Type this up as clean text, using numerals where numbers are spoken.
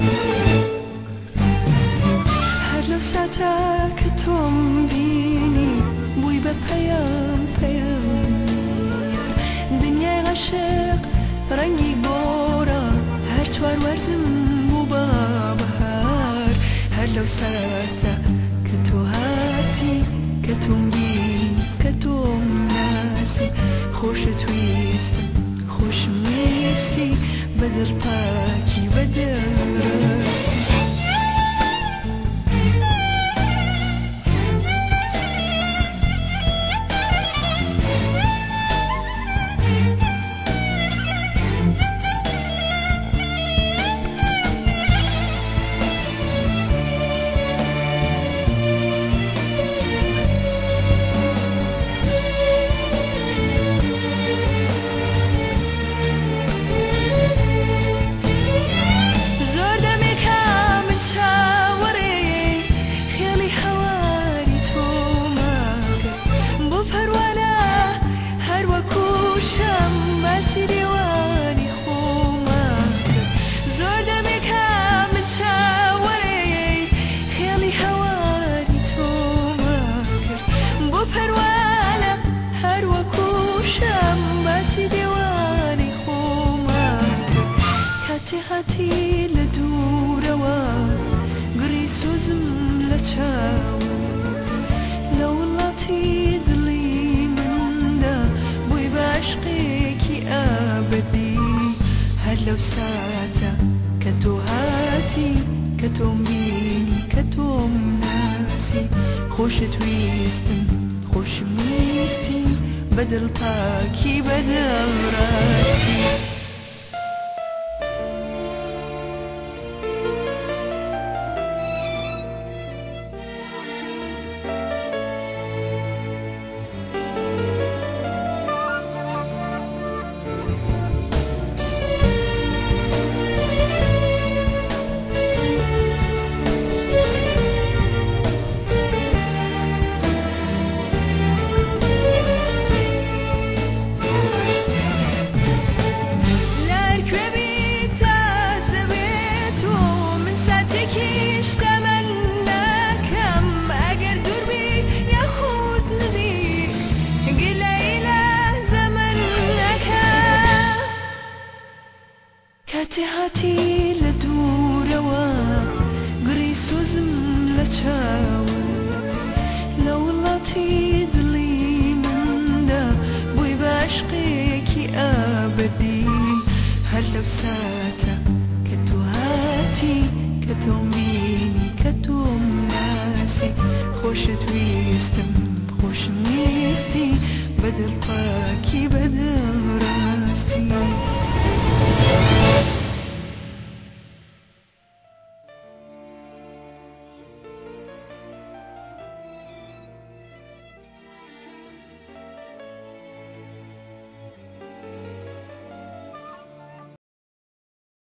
هەر لەو ساتە کە تۆم بینی بووی بە پەیام پەیام دنیای عاشق ڕەنگی گۆڕە هەر چوار وەرزم بوو بە بەهار هەر لەو ساتە کە تۆ هاتی کە تۆم بینی کە تۆم ناسی خۆشت ویستم خۆشم ویستی بەدڵ پاکی بەدڵ ڕاستی هاتی لە دوورەوە گڕی سوزم لە چاوت لە وڵاتی دڵی مندا بووی بە عشقێکی ئابەدی هەر لەو ساتە کە تۆ هاتی کە تۆم بینی کە تۆم ناسی خۆشت ویستم خۆشم ویستی بەدڵ پاکی بەدڵ ڕاستی